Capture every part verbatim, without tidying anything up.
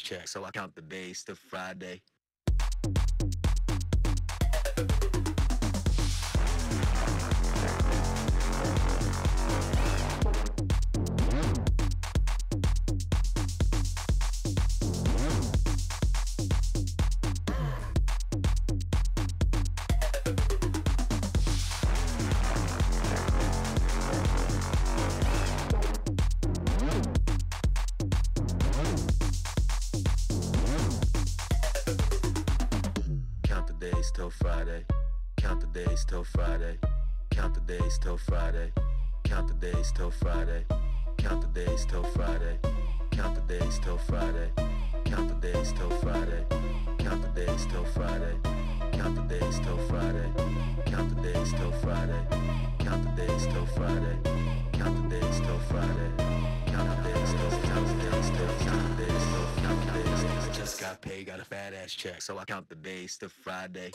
check, so I count the days to Friday. Till Friday, count the days till Friday, count the days till Friday, count the days till Friday, count the days till Friday, count the days till Friday, count the days till Friday, count the days till Friday, count the days till Friday, count the days till Friday, count the days till Friday, count the days till Friday, count the days till count the days till count the days till count the days till I just got paid, got a fat ass check, so I count the days to Friday.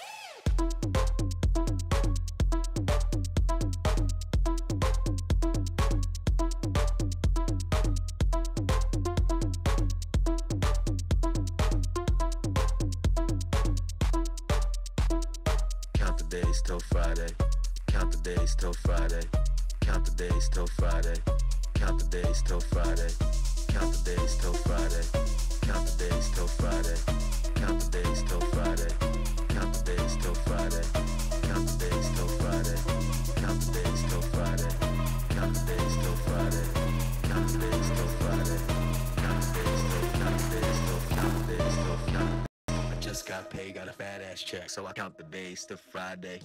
Days till Friday, count the days till Friday, count the days till Friday, count the days till Friday, count the days till Friday, count the days till Friday, count the days till Friday, count the days till Friday, count the days till Friday, count the days till Friday, count the days till Friday, count the days till Friday, count the days till count the days till count the days till count. I just got paid, got a fat ass check, so I count the days to Friday.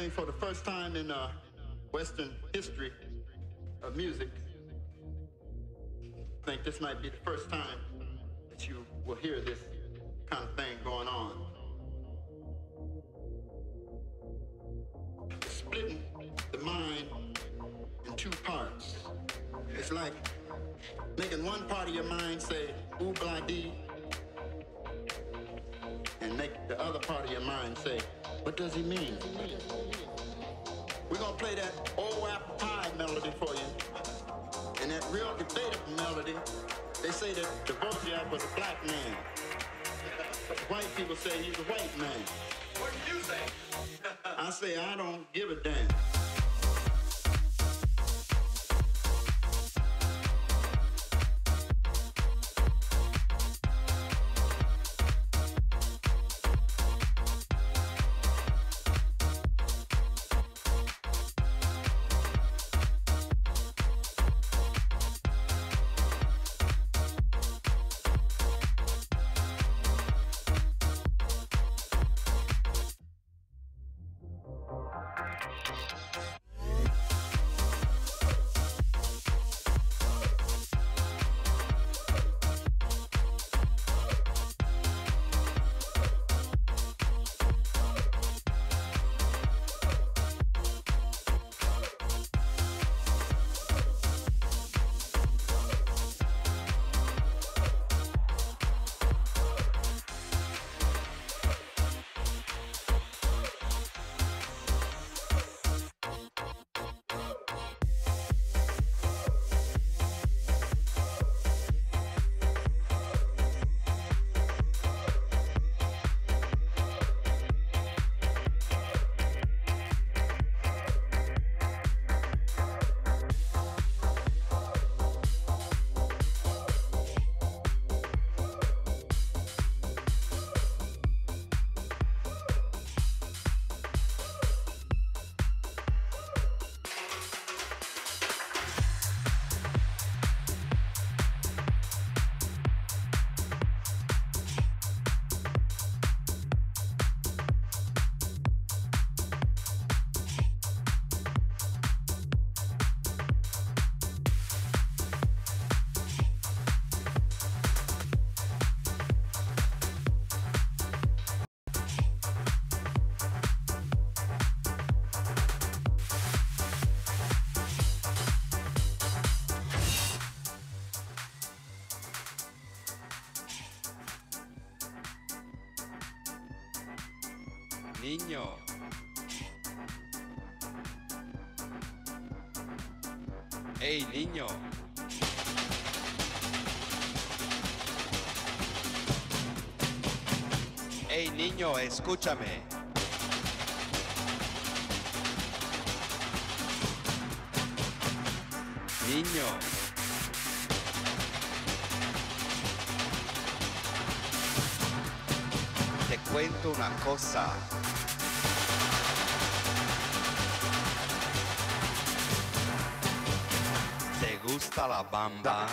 think for the first time in uh, Western history of music, I think this might be the first time that you will hear this kind of thing going on. Splitting the mind in two parts. It's like making one part of your mind say, ooh, blah, dee, and make the other part of your mind say, what does he mean? We're going to play that old apple pie melody for you. And that real debatable melody, they say that Dvorak was a black man. White people say he's a white man. What do you say? I say I don't give a damn. Niño. Hey, niño. Hey, niño, escúchame. Niño. Te cuento una cosa. ¿Te gusta la bamba?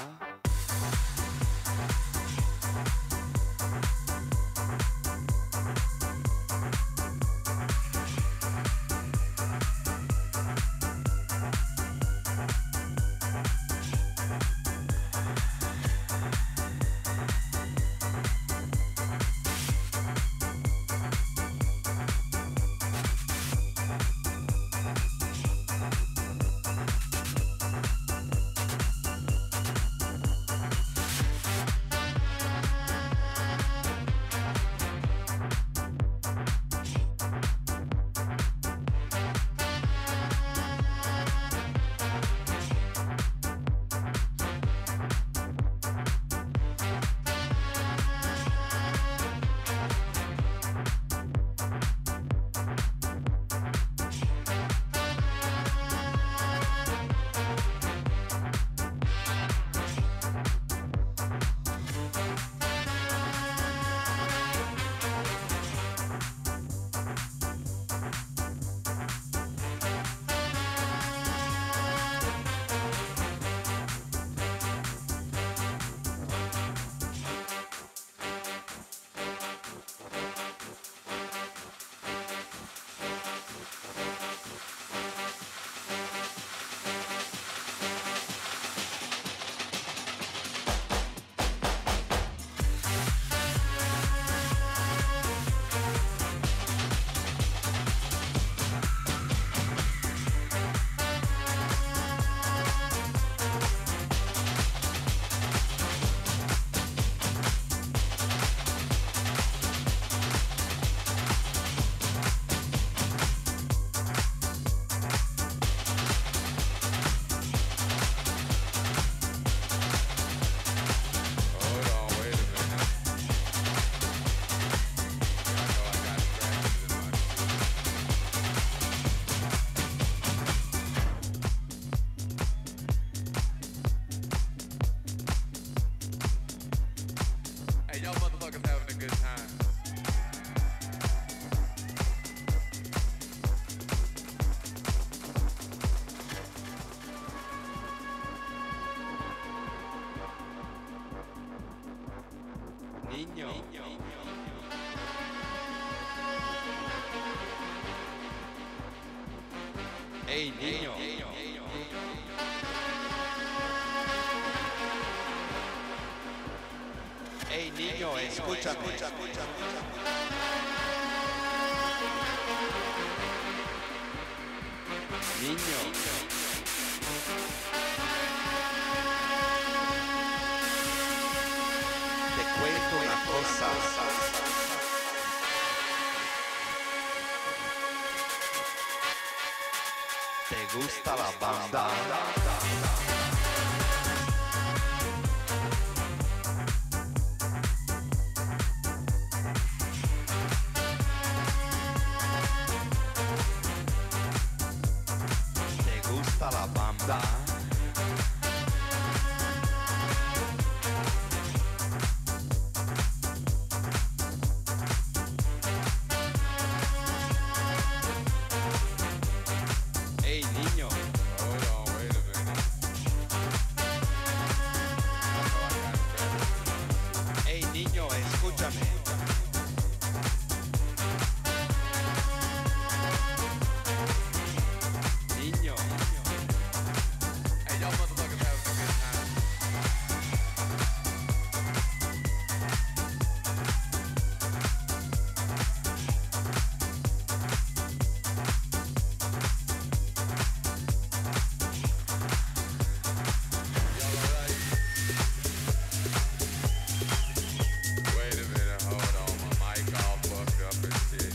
Hey niño. Hey niño, escúchame. Niño. Te cuento una cosa. ¿Te gusta la banda? ¿Te gusta la banda? Hey niño. Hold on, wait a minute. Hey niño, escúchame. Niño. Hey, y'all motherfuckers having a good time. Y'all alright? Wait a minute, hold on. My mic all fucked up and shit.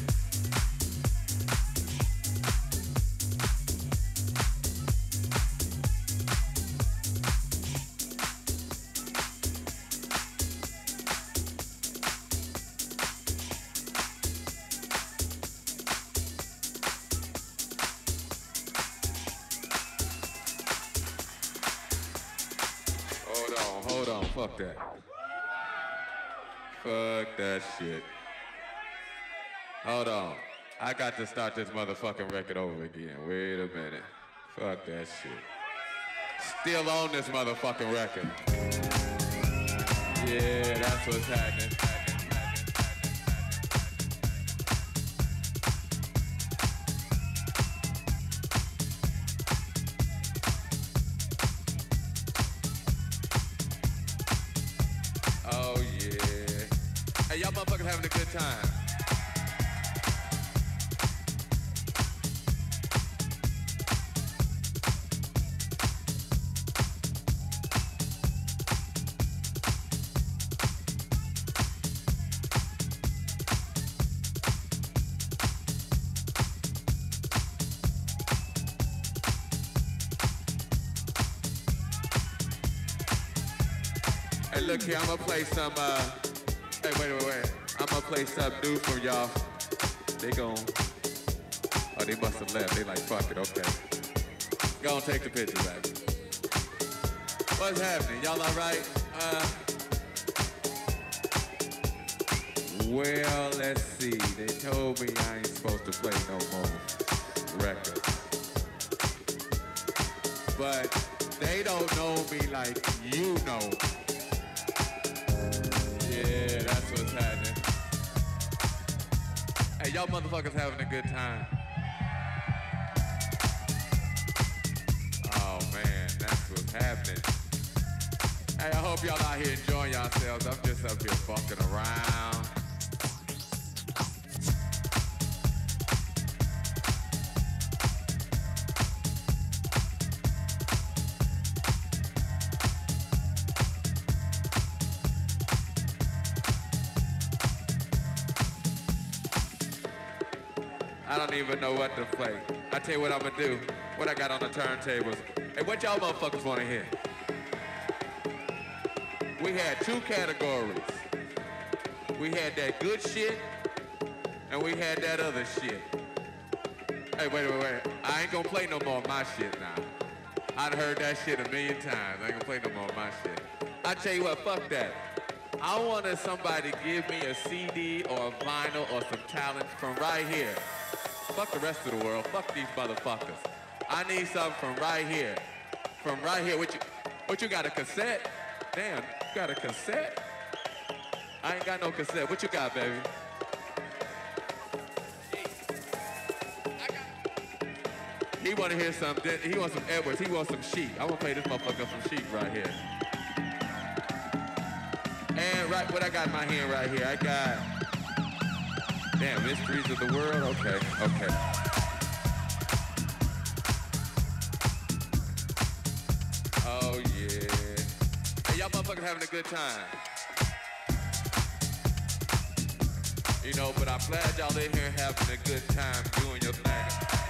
Hold on, hold on, fuck that. Fuck that shit. Hold on. I got to start this motherfucking record over again. Wait a minute. Fuck that shit. Still on this motherfucking record. Yeah, that's what's happening. Oh yeah. Hey, y'all motherfuckers having a good time. Hey, look here, I'm gonna play some, uh, hey, wait, wait, wait. I'm gonna play something new for y'all. They gon', oh, they must have left. They like, fuck it, okay. Go and take the picture back. What's happening? Y'all all right? Uh, well, let's see. They told me I ain't supposed to play no more records. But they don't know me like you know me. Yeah, that's what's happening. Hey, y'all motherfuckers having a good time. Oh man, that's what's happening. Hey, I hope y'all out here enjoying yourselves. I'm just up here fucking around. I don't even know what to play. I tell you what I'm gonna do. What I got on the turntables. Hey, what y'all motherfuckers wanna hear? We had two categories. We had that good shit, and we had that other shit. Hey, wait, wait, wait. I ain't gonna play no more of my shit now. I'd heard that shit a million times. I ain't gonna play no more of my shit. I tell you what, fuck that. I wanted somebody to give me a C D or a vinyl or some talent from right here. Fuck the rest of the world. Fuck these motherfuckers. I need something from right here. From right here. What you, what you got, a cassette? Damn, you got a cassette? I ain't got no cassette. What you got, baby? He want to hear some, he wants some Edwards, he wants some Sheep. I want to play this motherfucker some Sheep right here. And right, what I got in my hand right here, I got, damn, Mysteries of the World, okay, okay. Oh yeah. Hey, y'all motherfuckers having a good time. You know, but I'm glad y'all in here having a good time doing your thing.